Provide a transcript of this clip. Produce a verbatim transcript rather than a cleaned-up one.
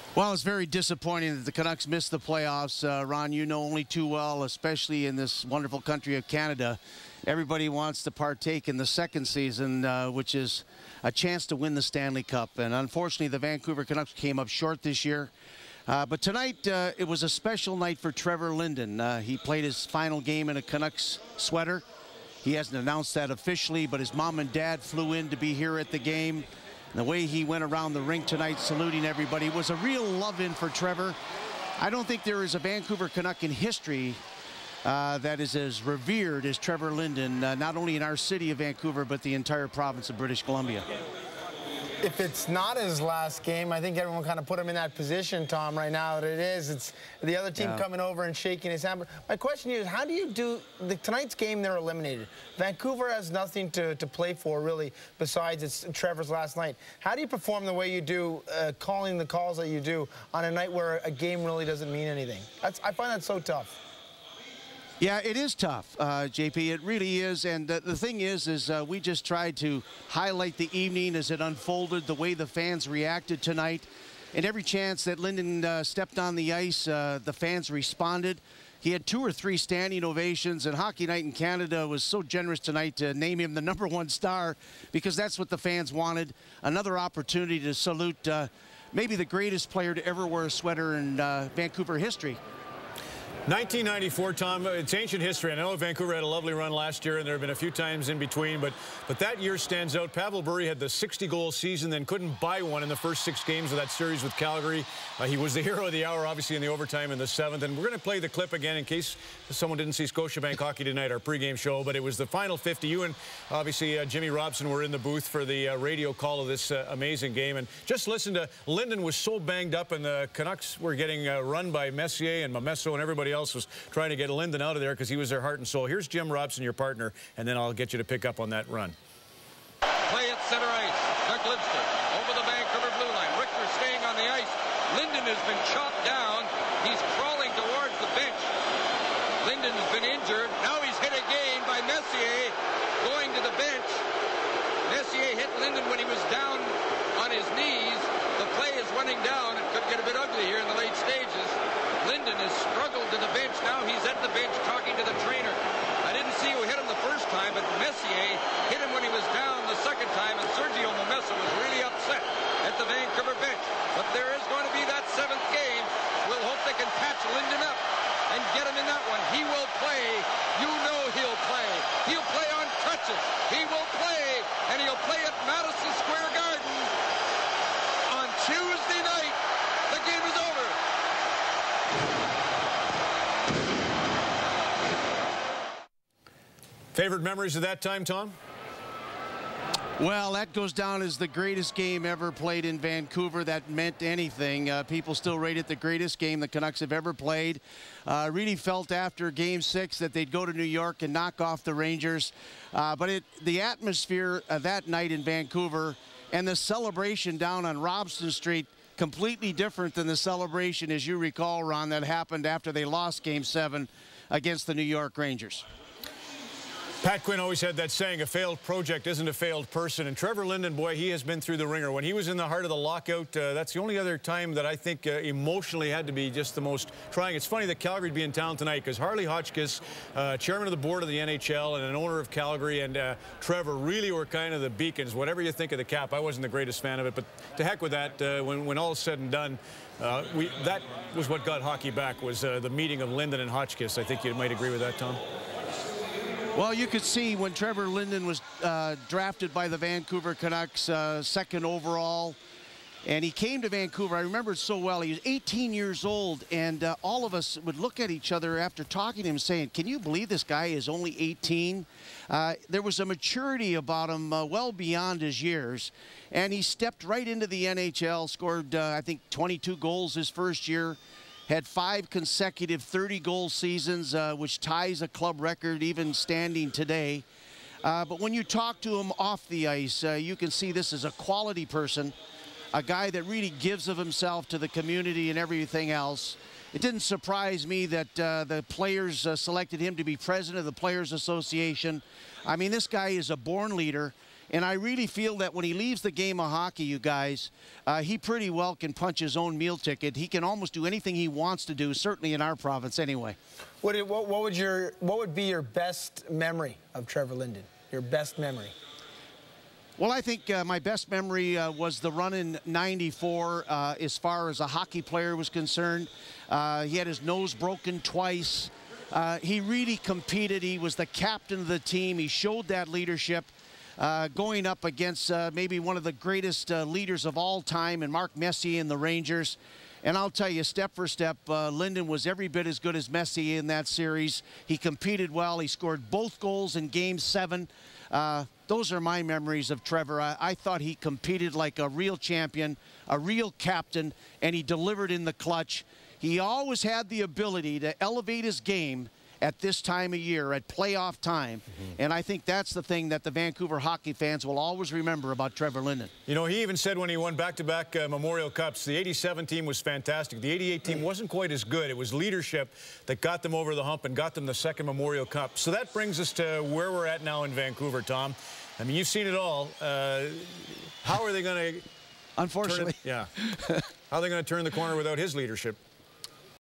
Well, it's very disappointing that the Canucks missed the playoffs. Uh, Ron, you know only too well, especially in this wonderful country of Canada. Everybody wants to partake in the second season, uh, which is a chance to win the Stanley Cup. And unfortunately, the Vancouver Canucks came up short this year. Uh, but tonight, uh, it was a special night for Trevor Linden. Uh, he played his final game in a Canucks sweater. He hasn't announced that officially, but his mom and dad flew in to be here at the game. The way he went around the rink tonight saluting everybody was a real love-in for Trevor. I don't think there is a Vancouver Canuck in history uh, that is as revered as Trevor Linden, uh, not only in our city of Vancouver, but the entire province of British Columbia. If it's not his last game, I think everyone kind of put him in that position, Tom, right now that it is. It's the other team yeah. coming over and shaking his hand. But my question is, how do you do the tonight's game? They're eliminated. Vancouver has nothing to, to play for, really, besides it's Trevor's last night. How do you perform the way you do, uh, calling the calls that you do on a night where a game really doesn't mean anything? That's, I find that so tough. Yeah, it is tough, uh, J P. It really is. And uh, the thing is, is uh, we just tried to highlight the evening as it unfolded, the way the fans reacted tonight. And every chance that Linden uh, stepped on the ice, uh, the fans responded. He had two or three standing ovations, and Hockey Night in Canada was so generous tonight to name him the number one star because that's what the fans wanted. Another opportunity to salute uh, maybe the greatest player to ever wear a sweater in uh, Vancouver history. nineteen ninety-four, Tom, it's ancient history. I know Vancouver had a lovely run last year, and there have been a few times in between, but but that year stands out. Pavel Bure had the sixty-goal season, then couldn't buy one in the first six games of that series with Calgary. Uh, he was the hero of the hour, obviously, in the overtime in the seventh, and we're going to play the clip again in case someone didn't see Scotiabank Hockey tonight, our pregame show, but it was the final fifty. You and, obviously, uh, Jimmy Robson were in the booth for the uh, radio call of this uh, amazing game, and just listen to Linden was so banged up, and the Canucks were getting uh, run by Messier and Momesso and everybody else was trying to get Linden out of there because he was their heart and soul. Here's Jim Robson, your partner, and then I'll get you to pick up on that run. Play at center ice. McLipster over the Vancouver blue line. Richter staying on the ice. Linden has been chopped down. He's crawling towards the bench. Linden's been injured. Now he's hit again by Messier going to the bench. Messier hit Linden when he was down on his knees. The play is running down. It could get a bit ugly here in the late stages. Linden has struggled to the bench. Now he's at the bench talking to the trainer. I didn't see who hit him the first time, but Messier hit him when he was down the second time, and Sergio Momesso was really upset at the Vancouver bench. But there is going to be that seventh game. We'll hope they can patch Linden up and get him in that one. He will play. You know he'll play. He'll play on touches. He will play, and he'll play at Madison Square Garden on Tuesday night. The game is over. Favorite memories of that time, Tom? Well, that goes down as the greatest game ever played in Vancouver. That meant anything. Uh, people still rate it the greatest game the Canucks have ever played. Uh, really felt after Game Six that they'd go to New York and knock off the Rangers. Uh, but it, the atmosphere of that night in Vancouver and the celebration down on Robson Street, completely different than the celebration, as you recall, Ron, that happened after they lost Game Seven against the New York Rangers. Pat Quinn always had that saying, a failed project isn't a failed person. And Trevor Linden, boy, he has been through the ringer. When he was in the heart of the lockout, uh, that's the only other time that I think uh, emotionally had to be just the most trying. It's funny that Calgary would be in town tonight because Harley Hotchkiss, uh, chairman of the board of the N H L and an owner of Calgary, and uh, Trevor really were kind of the beacons. Whatever you think of the Cap, I wasn't the greatest fan of it, but to heck with that. Uh, when, when all is said and done, uh, we, that was what got hockey back, was uh, the meeting of Linden and Hotchkiss. I think you might agree with that, Tom. Well, you could see when Trevor Linden was uh, drafted by the Vancouver Canucks, uh, second overall, and he came to Vancouver. I remember it so well. He was eighteen years old, and uh, all of us would look at each other after talking to him saying, can you believe this guy is only eighteen? Uh, there was a maturity about him uh, well beyond his years, and he stepped right into the N H L, scored, uh, I think, twenty-two goals his first year. Had five consecutive thirty-goal seasons, uh, which ties a club record even standing today. Uh, but when you talk to him off the ice, uh, you can see this is a quality person, a guy that really gives of himself to the community and everything else. It didn't surprise me that uh, the players uh, selected him to be president of the Players Association. I mean, this guy is a born leader. And I really feel that when he leaves the game of hockey, you guys, uh, he pretty well can punch his own meal ticket. He can almost do anything he wants to do, certainly in our province anyway. What, what, what, would your, what would be your best memory of Trevor Linden? Your best memory? Well, I think uh, my best memory uh, was the run in ninety-four uh, as far as a hockey player was concerned. Uh, he had his nose broken twice. Uh, he really competed. He was the captain of the team. He showed that leadership. Uh, going up against uh, maybe one of the greatest uh, leaders of all time in Mark Messier and the Rangers. And I'll tell you, step for step, uh, Linden was every bit as good as Messier in that series. He competed well. He scored both goals in Game seven. Uh, those are my memories of Trevor. I, I thought he competed like a real champion, a real captain, and he delivered in the clutch. He always had the ability to elevate his game at this time of year, at playoff time. Mm-hmm. And I think that's the thing that the Vancouver hockey fans will always remember about Trevor Linden. You know, he even said when he won back-to-back uh, Memorial Cups, the eighty-seven team was fantastic. The eighty-eight team wasn't quite as good. It was leadership that got them over the hump and got them the second Memorial Cup. So that brings us to where we're at now in Vancouver, Tom. I mean, you've seen it all. Uh, how are they going to... Unfortunately. Yeah. How are they going to turn the corner without his leadership?